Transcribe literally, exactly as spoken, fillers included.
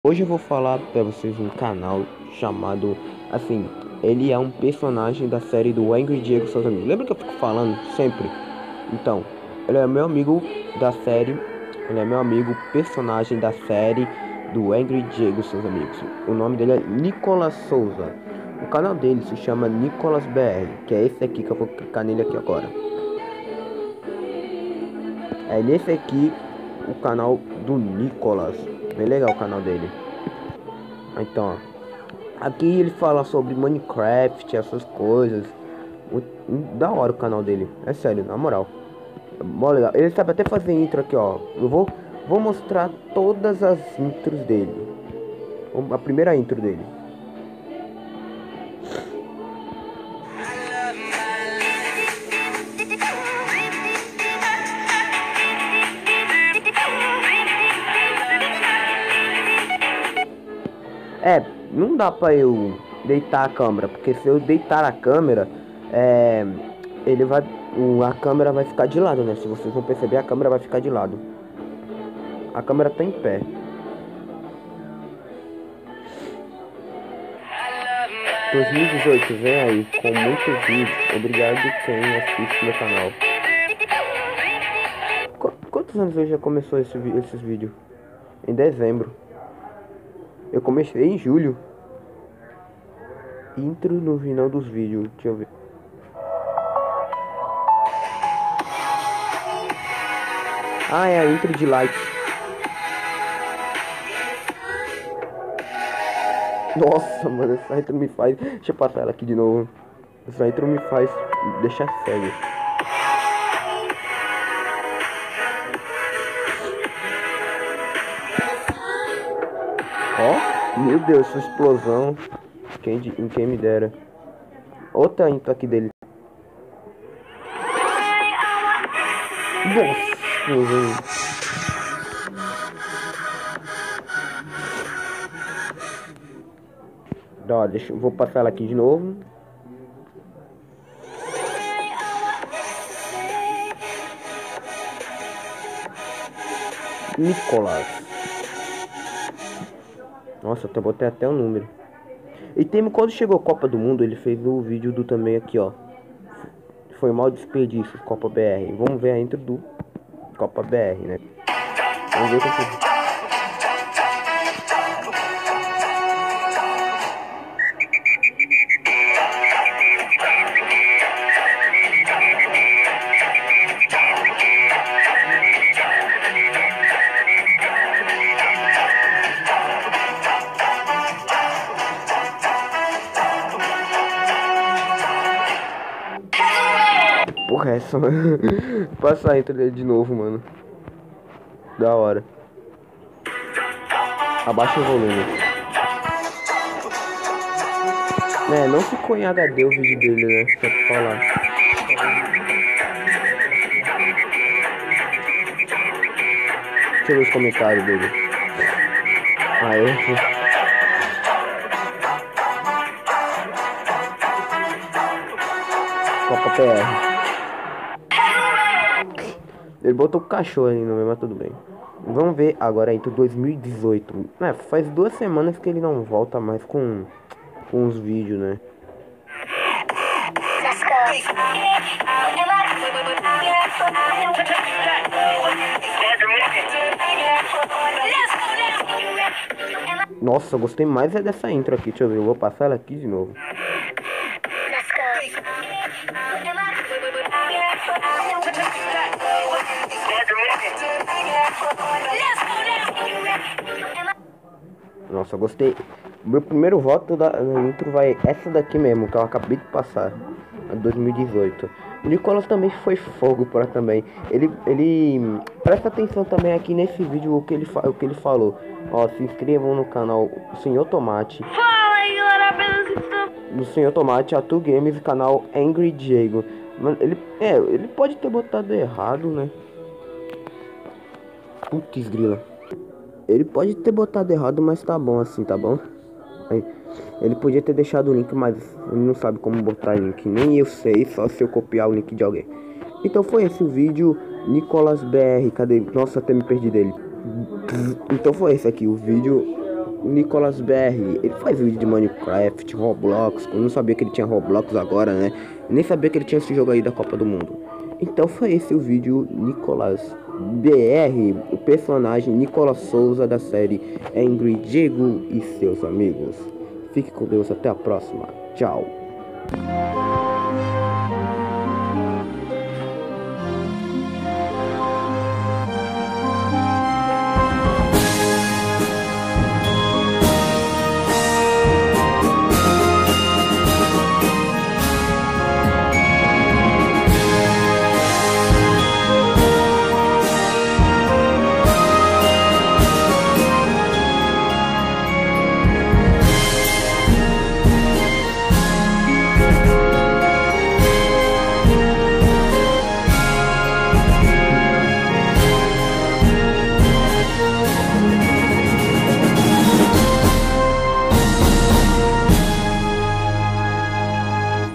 Hoje eu vou falar pra vocês um canal chamado, assim, ele é um personagem da série do Angry Diego e seus amigos. Lembra que eu fico falando sempre? Então, ele é meu amigo da série, ele é meu amigo personagem da série do Angry Diego e seus amigos. O nome dele é Nicolas Souza. O canal dele se chama Nicolas B R, que é esse aqui que eu vou clicar nele aqui agora. É nesse aqui o canal do Nicolas. Bem legal o canal dele. Então, ó, aqui ele fala sobre Minecraft, essas coisas. Muito, muito da hora o canal dele. É sério, na moral. É mó legal. Ele sabe até fazer intro aqui, ó. Eu vou, vou mostrar todas as intros dele. A primeira intro dele. É, não dá pra eu deitar a câmera, porque se eu deitar a câmera, é, ele vai, o, a câmera vai ficar de lado, né? Se vocês vão perceber, a câmera vai ficar de lado. A câmera tá em pé. dois mil e dezoito vem aí com muitos vídeos. Obrigado quem assiste meu canal. Qu quantos anos eu já começou esse, esses vídeos? Em dezembro. Eu comecei em julho. Intro no final dos vídeos. Deixa eu ver. Ah, é a intro de like. Nossa, mano, essa intro me faz... Deixa eu passar ela aqui de novo. Essa intro me faz deixar cego. Ó, meu Deus, essa explosão. Quem, em quem me dera. Outra intro aqui dele. Nossa, velho. Ó, deixa eu vou passar ela aqui de novo. Nicolas. Nossa, eu botei até o número. E tem, quando chegou a Copa do Mundo, ele fez o vídeo do também aqui, ó. Foi mal desperdício, Copa B R. Vamos ver a intro do Copa B R, né? Vamos ver o que porra é essa, mano? Passa a intro dele de novo, mano. Da hora. Abaixa o volume. É, não ficou em H D o vídeo dele, né? Só pra falar. Deixa eu ver os comentários dele. Ah, eu... Copa P R. Ele botou o cachorro ali no meio, mas tudo bem. Vamos ver agora aí do dois mil e dezoito. É, faz duas semanas que ele não volta mais com, com os vídeos, né? Nossa, eu gostei mais é dessa intro aqui. Deixa eu ver, eu vou passar ela aqui de novo. Nossa, eu gostei. Meu primeiro voto da intro vai essa daqui mesmo, que eu acabei de passar, a dois mil e dezoito. O Nicolas também foi fogo para também. Ele, ele presta atenção também aqui nesse vídeo o que ele, o que ele falou. Ó, se inscrevam no canal Senhor Tomate. Fala aí, galera, do Senhor Tomate, Atu Games e canal Angry Diego. Mano, ele, é, ele pode ter botado errado, né? Putz, grila. Ele pode ter botado errado, mas tá bom assim, tá bom? Aí, ele podia ter deixado o link, mas ele não sabe como botar link. Nem eu sei, só se eu copiar o link de alguém. Então foi esse o vídeo. Nicolas B R, cadê? Nossa, até me perdi dele. Então foi esse aqui, o vídeo Nicolas B R. Ele faz vídeo de Minecraft, Roblox. Eu não sabia que ele tinha Roblox agora, né? Eu nem sabia que ele tinha esse jogo aí da Copa do Mundo. Então foi esse o vídeo Nicolas B R, o personagem Nicolas Souza da série Angry Diego e seus amigos. Fique com Deus, até a próxima. Tchau.